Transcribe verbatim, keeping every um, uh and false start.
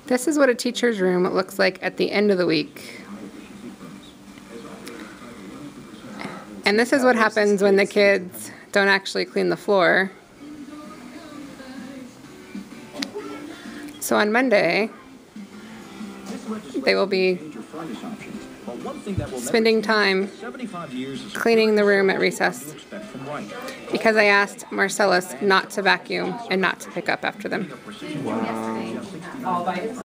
This is what a teacher's room looks like at the end of the week. And this is what happens when the kids don't actually clean the floor. So on Monday, they will be spending time cleaning the room at recess because I asked Marcellus not to vacuum and not to pick up after them. Wow.